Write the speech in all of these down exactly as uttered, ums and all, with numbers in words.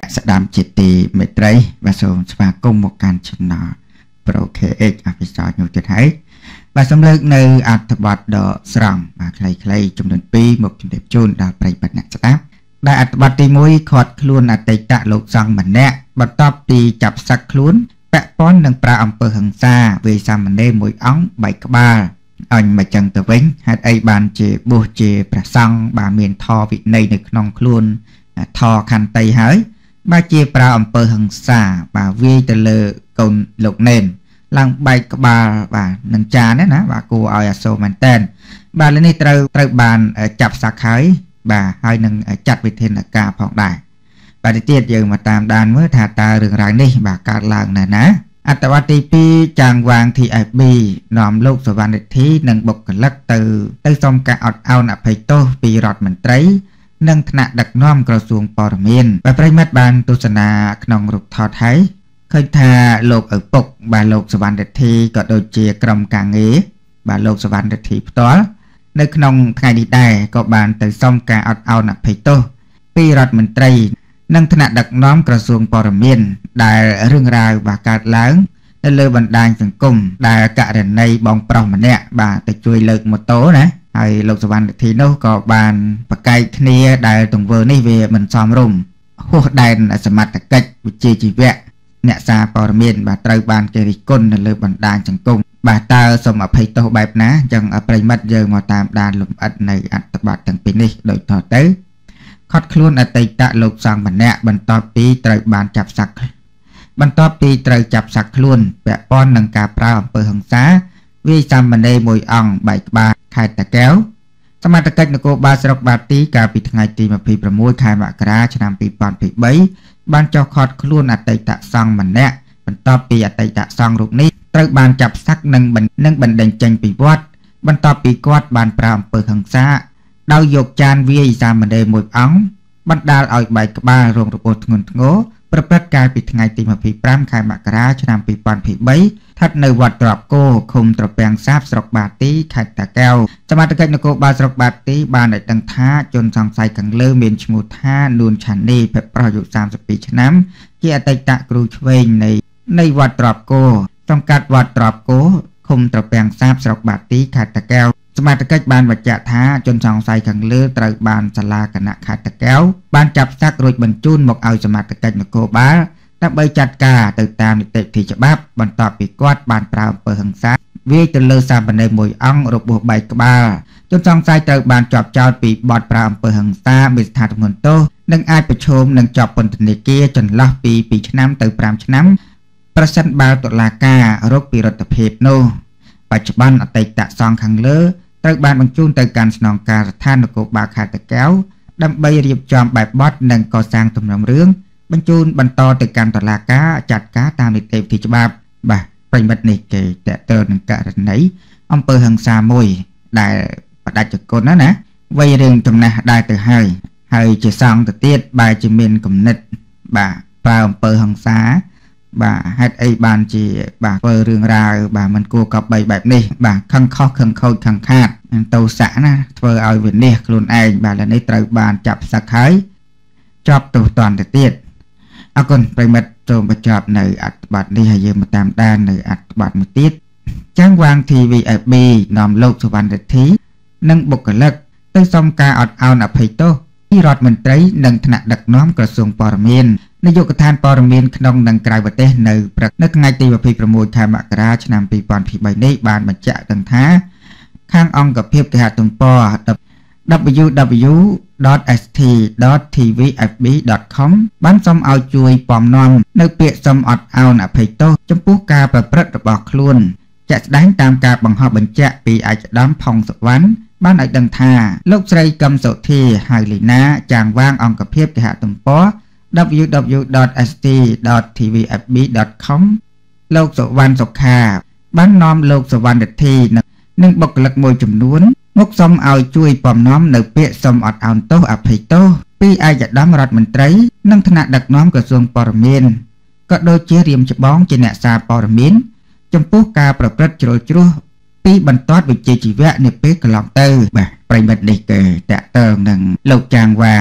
ស្ដាប់ជាទីមេត្រីបាទសូមស្វាគមន៍មកកាន់ Channel Pro เค เอ็กซ์ អភិសាទនោះទៀតហើយបាទសូមលើកនៅអត្ថបទដ៏ស្រង់បាទខ្លីៗចំនួនពីរមកជម្រាបជូនដល់ប្រិយមិត្តអ្នកស្ដាប់ដែលអត្ថបទទីមួយខាត់ខ្លួនអតីតលោកសង្ឃម្នាក់បន្ទាប់ពីចាប់សឹកខ្លួនពាក់ព័ន្ធនឹងប្រាអំពើហិង្សាវាយសាមណេរមួយអង្គបែកក្បាលអញមកចឹងទៅវិញហេតុអីបានជាបួសជាព្រះសង្ឃបាទមានធម៌វិន័យនៅក្នុងខ្លួនធម៌ខន្តីហើយបាទជាប្រាអំពើហិង្សាបាទវាយទៅលើកូនលោកណេនឡើងបែកក្បាលបាទនឹងចានណាបាទគួរឲ្យអាសូរមែនតែនបាទលើនេះត្រូវត្រូវបានចាប់សឹកហើយបាទហើយនឹងចាត់វិធានការផងដែរបាទទីទៀតយើងមកតាមដានមើលថាតើរឿងរ៉ាវនេះបាទកើតឡើងណាណាអត្ថបទទីពីរចាងវាង ធី អេហ្វ ប៊ី នាំលោកសវណ្ណរិទ្ធីនិងបុគ្គលិកទៅទៅសុំការអត់ឱនអភ័យទោសពីរដ្ឋមន្ត្រីនិងថ្នាក់ដឹកនាំក្រសួងព័ត៌មានបាទប្រិយមិត្តបានទស្សនាក្នុងរូបថតហើយឃើញថាលោកឪពុកបាទលោកសវណ្ណរិទ្ធីក៏ដូចជាក្រុមការងារបាទលោកសវណ្ណរិទ្ធីផ្ទាល់នៅក្នុងថ្ងៃនេះដែរក៏បានទៅសុំការអត់ឱនអភ័យទោសពីរដ្ឋមន្ត្រីនិងថ្នាក់ដឹកនាំក្រសួងព័ត៌មានដែលរឿងរ៉ាវបាទកើតឡើងនៅលើបណ្ដាញសង្គមដែលករណីបងប្រុសម្នាក់បាទទៅជួយលើកម៉ូតូណាហើយលោកសវណ្ណរិទ្ធីនោះក៏បានប្រកែកគ្នាដែលទង្វើនេះវាមិនសមរម្យហួសដែនសមត្ថកិច្ចវិជ្ជាជីវៈអ្នកសារព័ត៌មានបាទត្រូវបានគេរិះគន់នៅលើបណ្ដាញសង្គមបាទតើសូមអភ័យទោសបែបណាអញ្ចឹងប្រិយមិត្តយើងមកតាមដានលម្អិតនៅអត្ថបទទាំងពីរនេះដូចតទៅខត់ខ្លួនអតីតលោកសង្ឃម្នាក់បន្ទាប់ពីត្រូវបានចាប់សឹកបន្ទាប់ពីត្រូវចាប់សឹកខ្លួនពាក់ព័ន្ធនឹងការប្រើអំពើហិង្សាវាយសាមណេរមួយអង្គបែកក្បាលខេត្តតាកែវសមត្ថកិច្ចនគរបាលស្រុកបាទីកាលពីថ្ងៃទីម្ភៃប្រាំមួយខែមករាឆ្នាំពីរពាន់ยี่สิบสามបានចុះឃាត់ខ្លួនអតីតសង្ឃម្នាក់បន្ទាប់ពីអតីតសង្ឃរូបនេះត្រូវបានចាប់សឹកនិងនឹងបណ្តេញចេញពីវត្តបន្ទាប់ពីគាត់បានប្រើអំពើហិង្សាដោយយកចានវាយសាមណេរមួយអង្គបណ្ដាលឲ្យបែកក្បាលរងរបួសធ្ងន់ធ្ងរប្រព្រឹត្តកាលពីថ្ងៃទីម្ភៃប្រាំខែមករាឆ្នាំពីរពាន់ยี่สิบสามស្ថិតនៅវត្តត្រប់គោឃុំត្រពាំងសាបស្រុកបាទីខេត្តតាកែវសមត្ថកិច្ចនគរបាលស្រុកបាទីបានឲ្យដឹងថាជនសង្ស័យខាងលើមានឈ្មោះថានួនឆានីភេទប្រុសអាយុសាមសិបពីរឆ្នាំជាអតីតគ្រូឆ្វេងនៃនៃវត្តត្រប់គោសង្កាត់វត្តត្រប់គោឃុំត្រពាំងសាបស្រុកបាទីខេត្តតាកែវសមត្ថកិច្ចបានបញ្ជាក់ថាជនសង្ស័យខាងលើត្រូវបានសាលាគណៈខេត្តតាកែវបានចាប់សឹករួចបញ្ជូនមកឲ្យសមត្ថកិច្ចនគរបាលដើម្បីចាត់ការទៅតាមនីតិវិធីច្បាប់បន្ទាប់ពីគាត់បានប្រើអំពើហិង្សាវាយទៅលើសាមណេរមួយអង្គរបួសបែកក្បាលជនសង្ស័យត្រូវបានជាប់ចោទពីបទប្រើអំពើហិង្សាមានស្ថានភាពទោសនិងអាចប្រឈមនឹងជាប់ពន្ធនាគារចន្លោះពីពីរឆ្នាំទៅប្រាំឆ្នាំប្រសិនបើតុលាការរកពីរដ្ឋភាពនោះបច្ចុប្បន្នអតីតសង្ឃខាងលើត្រូវបានបញ្ជូនទៅកាន់ស្នងការដ្ឋាននគរបាលខេត្តតាកែវដើម្បីរៀបចំបែបបទនិងកសាងទំនុករឿងបញ្ជូនបន្តទៅកាន់តុលាការចាត់ការតាមនីតិវិធីច្បាប់បាទប្រិមិត្តនេះគេតើតើនឹងករណីអំពើហិង្សាមួយដែលបដិជនគុណណាណាវ័យរឿងចំណាស់ដែរទៅហើយហើយជាសង្ឃទៅទៀតបែរជាមានគំនិតបាទប្រើអំពើហិង្សាបាទហេតុអីបានជាបាទធ្វើរឿងរ៉ាវបាទមិនគួរកប់បីបែបនេះបាទខឹងខុសខឹងខូចខឹងខាតតោសៈណាធ្វើឲ្យវិនិច្ឆ័យខ្លួនឯងបាទឥឡូវនេះត្រូវបានចាប់សឹកហើយជាប់ទោសទណ្ឌទៅទៀតអរគុណប្រិមិត្តចូលបញ្ចប់នៅអត្ថបទនេះហើយយើងមកតាមដាននៅអត្ថបទមួយទៀតចាងវាង ធី វី អេហ្វ ប៊ី នាំលោកសវណ្ណរិទ្ធីនិងបុគ្គលិកទៅសុំការអត់ឱនអភ័យទោសពីរដ្ឋមន្ត្រីនិងថ្នាក់ដឹកនាំក្រសួងព័ត៌មាននាយកដ្ឋានព័ត៌មានក្នុងនិងក្រៅប្រទេសនៅព្រឹកនៅថ្ងៃទីម្ភៃប្រាំមួយខែមករាឆ្នាំពីរពាន់ยี่สิบสามនេះបានបញ្ជាក់ដឹងថាខាងអង្គភាពគេហទំព័រ ดับเบิลยู ดับเบิลยู ដត អេស ที ដត ที วี เอฟ บี ដត คอม បានសូមឲ្យជួយពំនាំនៅពាក្យសុំអត់ឱនអភ័យទោសចំពោះការប្រព្រឹត្តរបស់ខ្លួនជាក់ស្ដែងតាមការបង្ហោះបញ្ជាក់ពីឯកឧត្តមផុងសុវណ្ណបានឲ្យដឹងថាលោកស្រីកឹមសុធាហៅលីណាចាងវាងអង្គភាពគេហទំព័រ ดับเบิลยู ดับเบิลยู ដត អេស ที ដត ที วี เอฟ บี ដត คอม លោកសុវណ្ណសុខាបាននាំលោកសវណ្ណរិទ្ធីនិងបុគ្គលិកមួយចំនួនមកសុំឲ្យជួយពំនាំនៅពាក្យសុំអត់ឱនទោសអភ័យទោសពីឯកឧត្តមរដ្ឋមន្ត្រីនិងថ្នាក់ដឹកនាំក្រសួងព័ត៌មានក៏ដូចជារៀមច្បងជាអ្នកសារព័ត៌មានចំពោះការប្រព្រឹត្តជ្រុលជ្រោះពីបន្ទាត់វិជ្ជាជីវៈនាពេលកន្លងទៅបាទប្រិមិត្តនេះគេតើតើនឹងលោកចាងវាង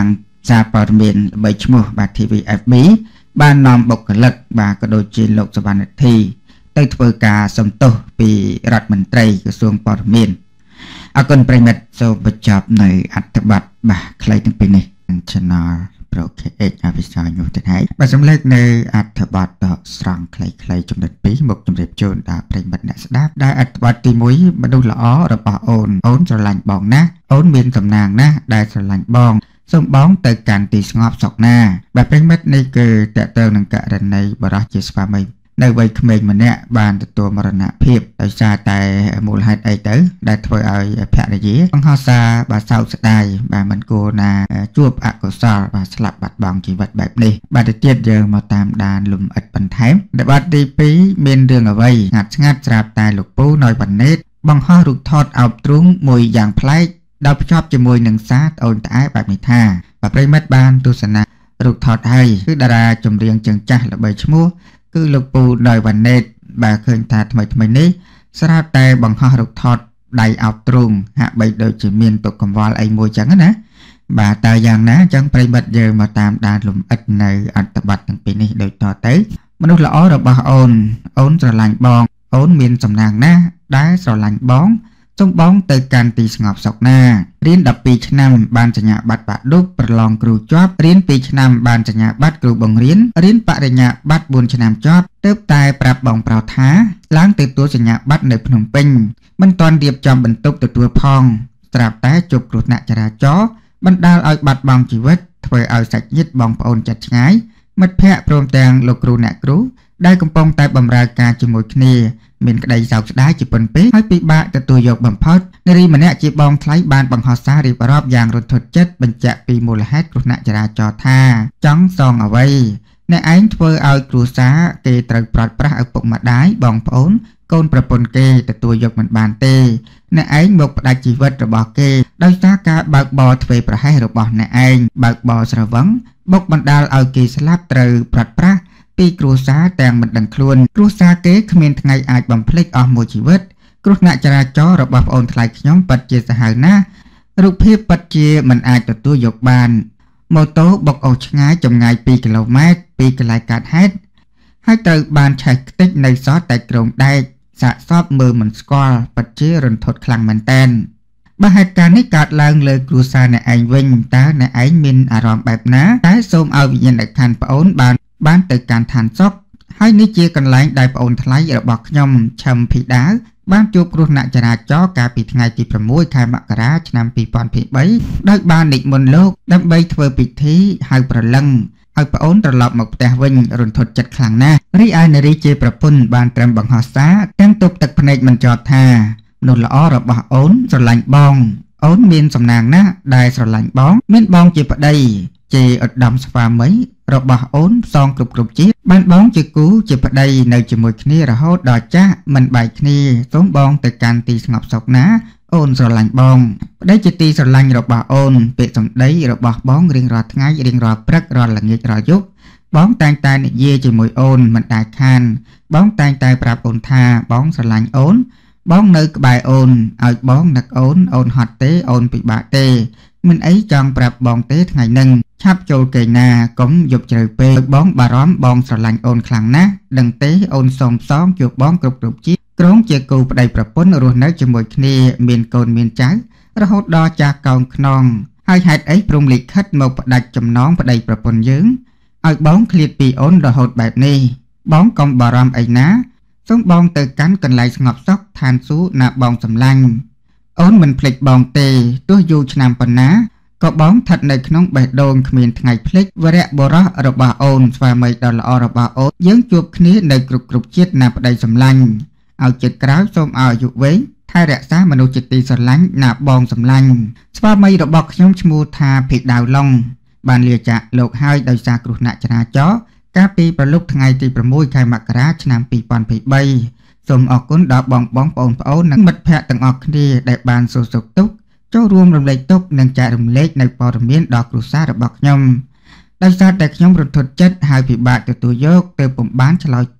សារព័ត៌មានល្បីឈ្មោះបាទ ที วี เอฟ บี បាននាំបុគ្គលិកបាទក៏ដូចជាលោកសវណ្ណធីទៅធ្វើការសំទោសពីរដ្ឋមន្ត្រីក្រសួងព័ត៌មានអរគុណប្រិមិត្តសូមបញ្ចប់នៅអត្ថបទបាទខ្លីទាំងពីរនេះ Channel Pro เค เอ็กซ์ អភិសាយនោះទៅហើយបាទសម្លេចនៅអត្ថបទដកស្រង់ខ្លីៗចំណុចពីរមកជម្រាបជូនដល់ប្រិមិត្តអ្នកស្ដាប់ដែលអត្ថបទទីមួយមនុស្សល្អរបស់អូនអូនស្រឡាញ់បងណាស់អូនមានសំណាងណាស់ដែលស្រឡាញ់បងសូមបងទៅកាន់ទីស្ងប់សុខណាបាទប្រិមិត្តនេះគឺតើតើនឹងករណីបរិះជាស្វាមីនៅវ័យក្មេងម្នាក់បានទទួលមរណភាពដោយសារតែមូលហេតុអីទៅដែលធ្វើឲ្យភរិយាបង្ហោះសារបាទសោកស្ដាយបាទមិនគួរណាជួបអកុសលបាទស្លាប់បាត់បង់ជីវិតបែបនេះបាទទៅទៀតយើងមកតាមដានលំអិតបន្ថែមនៅបាត់ទីពីរមានរឿងអ្វីស្ងាត់ស្ងាត់ស្រាប់តែលោកពូណយវណ្ណេតបង្ហោះរូបថតអោបទ្រូងមួយយ៉ាងប្លែកដោយភ្ជាប់ជាមួយនឹងសារត្អូញត្អែបែបនេះថាបាទប្រិមិត្តបានទស្សនារូបថតហើយគឺតារាចម្រៀងជើងចាស់ល្បីឈ្មោះគឺលោកពូណយវណ្ណេតបាទឃើញថាថ្មីថ្មីនេះស្រាប់តែបង្ហោះរូបថតដៃអោបទ្រូងហាក់បីដូចជាមានទុកកង្វល់អីមួយចឹងណាបាទតើយ៉ាងណាចឹងប្រិមិត្តយើងមកតាមដានលំអិតនៅអត្ថបទទាំងពីរនេះដូចតទៅមនុស្សល្អរបស់អូនអូនស្រឡាញ់បងអូនមានសំណាងណាស់ដែលស្រឡាញ់បងសូមបងទៅកាន់ទីស្ងប់សុខណារៀនដប់ពីរឆ្នាំបានសញ្ញាបត្របាក់ឌុបប្រឡងគ្រូជាប់រៀនពីរឆ្នាំបានសញ្ញាបត្រគ្រូបង្រៀនរៀនបរិញ្ញាបត្របួនឆ្នាំជាប់ទើបតែប្រាប់បងប្រោថាឡើងទៅទទួលសញ្ញាបត្រនៅភ្នំពេញមិនទាន់រៀបចំបន្ទប់ទទួលផងស្រាប់តែជួបគ្រោះថ្នាក់ចរាចរណ៍បណ្ដាលឲ្យបាត់បង់ជីវិតធ្វើឲ្យសាច់ញាតិបងប្អូនចិត្តឆ្ងាយមិត្តភ័ក្តិព្រមទាំងលោកគ្រូអ្នកគ្រូដែលកំពុងតែបម្រើការជាមួយគ្នាមានក្តីសោកស្ដាយជាពន់ពេកហើយពិបាកទទួលយកបំផុតនារីម្នាក់ជាបងថ្លៃបានបង្ហោះសាររៀបរាប់យ៉ាងរន្ធត់ចិត្តបញ្ជាក់ពីមូលហេតុគ្រោះថ្នាក់ចរាចរណ៍ថាចង់សងអ្វីអ្នកឯងធ្វើឲ្យគ្រួសារគេត្រូវប្រត់ប្រាស់ឪពុកម្ដាយបងប្អូនកូនប្រពន្ធគេទទួលយកមិនបានទេអ្នកឯងមកផ្ដាច់ជីវិតរបស់គេដោយសារការបើកបរទ្វេប្រហែសរបស់អ្នកឯងបើកបរស្រវឹងបុកបណ្ដាលឲ្យគេស្លាប់ត្រូវប្រត់ប្រាស់ពីគ្រួសារទាំងមិនដឹងខ្លួនគ្រួសារគេគ្មានថ្ងៃអាចបំភ្លេចអស់មួយជីវិតគ្រោះថ្នាក់ចរាចរណ៍របស់ប្អូនថ្លៃខ្ញុំពិតជាសាហាវណាស់រូបភាពពិតជាមិនអាចទទួលយកបានម៉ូតូបុកអូសឆ្ងាយចម្ងាយពីរគីឡូម៉ែត្រពីកន្លែងកើតហេតុហើយត្រូវបានឆេះខ្ទេចនៅសល់តែក្រោមដែកសាកសពមើលមិនស្គាល់ពិតជារន្ធត់ខ្លាំងមែនទែនបើហេតុការណ៍នេះកើតឡើងលើគ្រួសារអ្នកឯងវិញតើអ្នកឯងមានអារម្មណ៍បែបណាតែសូមឲ្យវិញ្ញាណក្ខន្ធប្អូនបានបានទៅកាន់ឋានសុខហើយនេះជាកន្លែងដែលប្អូនថ្លៃរបស់ខ្ញុំឈឹមភីដាវបានជួបគ្រោះថ្នាក់ចរាចរណ៍កាលពីថ្ងៃទីប្រាំមួយខែមករាឆ្នាំពីរពាន់ยี่สิบสามដោយបាននិមន្តលោកដើម្បីធ្វើពិធីហៅប្រលឹងឲ្យប្អូនត្រឡប់មកផ្ទះវិញរន្ធត់ចិត្តខ្លាំងណាស់រីឯនារីជាប្រពន្ធបានត្រឹមបង្ហោះសារទាំងទប់ទឹកភ្នែកមិនចត់ថាមនុស្សល្អរបស់អូនស្រឡាញ់បងអូនមានសំណាងណាស់ដែលស្រឡាញ់បងមានបងជាប្តីជាឧត្តមស្វាមីរបស់អូនផ្សងគ្រប់គ្រប់ជាតិបានបងជាគូជាប្តីនៅជាមួយគ្នារហូតដល់ចាស់មិនបែកគ្នាសូមបងទៅកាន់ទីស្ងប់សុខណាអូនស្រឡាញ់បងប្តីជាទីស្រឡាញ់របស់អូនពាក្យសម្ដីរបស់បងរៀងរាល់ថ្ងៃរៀងរាល់ព្រឹករាល់ល្ងាចរាល់យប់បងតែងតែនិយាយជាមួយអូនមិនដែលខានបងតែងតែប្រាប់អូនថាបងស្រឡាញ់អូនបងនៅក្បែរអូនឲ្យបងនឹកអូនអូនហត់ទេអូនពិបាកទេមិនអីចង់ប្រាប់បងទេថ្ងៃហ្នឹងឆាប់ចូលគេងណាកុំយប់ជ្រៅពេកបងបារម្ភបងស្រឡាញ់អូនខ្លាំងណាស់ដឹងទេអូនសូមផ្សងជួបបងគ្រប់គ្រប់ជាតិក្រុងជាគូប្តីប្រពន្ធរស់នៅជាមួយគ្នាមានកូនមានចៅរហូតដល់ចាស់កោងខ្នងហើយហេតុអីព្រមលិខិតមកផ្ដាច់ចំណងប្តីប្រពន្ធយើងឲ្យបងឃ្លាតពីអូនរហូតបែបនេះបងកុំបារម្ភអីណាសូមបងទៅកាន់កន្លែងស្ងប់សុខឋានសួគ៌ណាបងសម្លាញ់អូនមិនភ្លេចបងទេទោះយូរឆ្នាំប៉ុណ្ណាក៏បងស្ថិតនៅក្នុងបេះដូងគ្មានថ្ងៃភ្លេចវរៈបុរសរបស់អូនស្វាមីដ៏ល្អរបស់អូនយើងជួបគ្នានៅគ្រប់គ្រប់ជាតិណាប្តីសម្លាញ់ឲ្យចិត្តក្រោយសូមឲ្យអាយុវែងថែរក្សាមនុស្សជាទីស្រឡាញ់ណាបងសម្លាញ់ស្វាមីរបស់ខ្ញុំឈ្មោះថាភីដាវឡុងបានលាចាកលោកហើយដោយសារគ្រោះថ្នាក់ចរាចរណ៍កាលពីប្រលប់ថ្ងៃទីប្រាំមួយខែមករាឆ្នាំពីរពាន់ยี่สิบสามសូមអរគុណដល់បងបងប្អូនប្អូននិងមិត្តភ័ក្តិទាំងអស់គ្នាដែលបានសួរសុខទុក្ខចូលរួមរំលែកទុក្ខនិងចែករំលែកនៅព័ត៌មានដល់គ្រួសាររបស់ខ្ញុំដោយសារតែខ្ញុំរន្ធត់ចិត្តហើយពិបាកទទួលយកទើបពុំបានឆ្លើយតប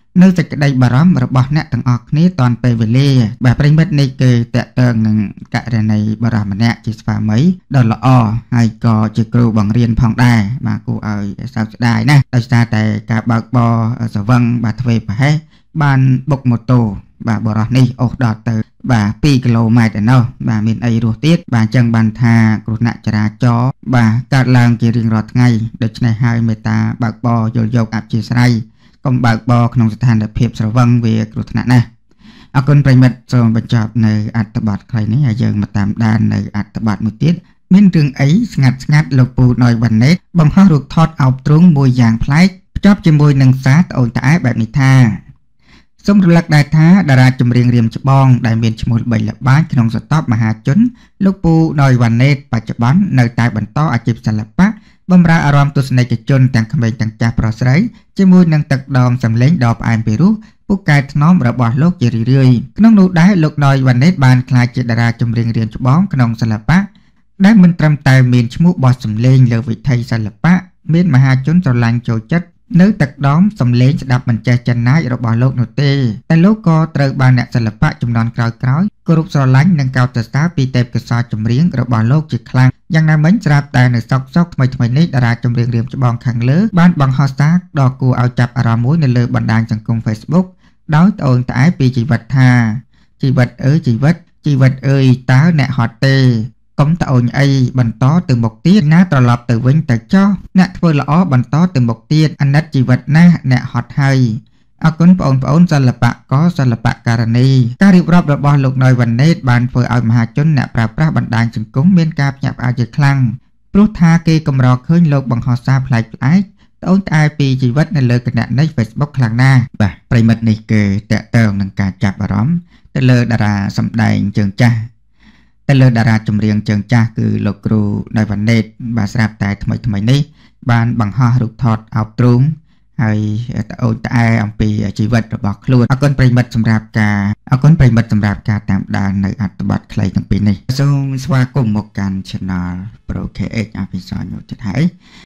នៅសេចក្តីបារម្ភរបស់អ្នកទាំងអស់គ្នាតាន់ពេលវេលាបាទប្រិមិត្តនេះគឺតកតងនឹងករណីបារម្ភម្នាក់ជាស្វាមីដ៏ល្អហើយក៏ជាគ្រូបង្រៀនផងដែរបាទគួរឲ្យសោកស្ដាយណាស់ដោយសារតែការបើកបរសវឹងបាទទ្វេប្រហែសបានបុកម៉ូតូបាទបរោះនេះអូសដល់ទៅបាទពីរគីឡូម៉ែត្រឯណោះបាទមានអីរស់ទៀតបាទអញ្ចឹងបានថាគ្រោះថ្នាក់ចរាចរណ៍បាទកើតឡើងជារៀងរាល់ថ្ងៃដូច្នេះហើយមេត្តាបើកបរយល់យកអព្យាស្រ័យកុំបើកបរក្នុងស្ថានភាពស្រវឹងវាគ្រោះថ្នាក់ណាស់អរគុណប្រិមិត្តសូមបញ្ចប់នៅអត្ថបទខ្លីនេះហើយយើងមកតាមដាននៅអត្ថបទមួយទៀតមានរឿងអីស្ងាត់ស្ងាត់លោកពូណយវ៉ាណេតបង្ហោះរូបថតអោបទ្រូងមួយយ៉ាងប្លែកភ្ជាប់ជាមួយនឹងសារត្អូញត្អែបែបនេះថាសូមរំលឹកដែរថាតារាចម្រៀងរៀមច្បងដែលមានឈ្មោះល្បីល្បាញក្នុងស្រទាប់មហាជនលោកពូណយវ៉ាណេតបច្ចុប្បន្ននៅតែបន្តអាជីពសិល្បៈបម្រើអារម្មណ៍ទស្សនិកជនទាំងក្មេងទាំងចាស់ប្រុសស្រីជាមួយនឹងទឹកដមសម្លេងដ៏ផ្អែមពីរោះពូកែថ្នមរបស់លោកជារឿយៗក្នុងនោះដែរលោកណយវ៉ាណេតបានក្លាយជាតារាចម្រៀងរៀមច្បងក្នុងសិល្បៈដែលមិនត្រឹមតែមានឈ្មោះបោះសម្លេងលើវិថីសិល្បៈមានមហាជនស្រឡាញ់ចូលចិត្តនៅទឹកដមសម្លេងស្ដាប់មិនចេះចិនណាយរបស់លោកនោះទេតែលោកក៏ត្រូវបានអ្នកសិល្បៈជំនាន់ក្រោយៗគោរពស្រឡាញ់និងកោតសរសើរពីទេពកោសល្យចម្រៀងរបស់លោកជាខ្លាំងយ៉ាងណាមិញស្រាប់តែនៅសោកសោកថ្មីថ្មីនេះតារាចម្រៀងរៀមច្បងខាងលើបានបង្ហោះសារដ៏គួរឲ្យចាប់អារម្មណ៍មួយនៅលើបណ្ដាញសង្គម Facebook ដោយត្អូញត្អែពីជីវិតថាជីវិតអើយជីវិតជីវិតអើយតើអ្នកហត់ទេកុំត្អូញអីបន្តទៅមុខទៀតណាត្រឡប់ទៅវិញទៅចោះអ្នកធ្វើល្អបន្តទៅមុខទៀតអាណិតជីវិតណាស់អ្នកហត់ហើយអរគុណបងប្អូនសិល្បករសិល្បករនីការរៀបរាប់របស់លោកណយវ៉ាណេតបានធ្វើឲ្យមហាជនអ្នកប្រើប្រាស់បណ្ដាញសង្គមមានការភ្ញាក់ផ្អើលជាខ្លាំងព្រោះថាគេកម្រឃើញលោកបង្ហោះសារប្លែកៗត្អូញត្អែពីជីវិតនៅលើគណនី Facebook ខ្លាំងណាស់បាទប្រិមិត្តនេះគឺតកតងនឹងការចាប់អារម្មណ៍ទៅលើតារាសម្ដែងជើងចាស់ទៅលើតារាចម្រៀងជើងចាស់គឺលោកគ្រូណយវ៉ាណេតបាទស្រាប់តែថ្មីថ្មីនេះបានបង្ហោះរូបថតអោបទ្រូងហើយត្អូញត្អែអំពីជីវិតរបស់ខ្លួនអរគុណប្រិមិត្តសម្រាប់ការអរគុណប្រិមិត្តសម្រាប់ការតាមដាននៅអត្ថបទខ្លីទាំងពីរនេះសូមស្វាគមន៍មកកាន់ Channel Pro ខេ เอ็กซ์ អភិសាញយុទ្ធហើយ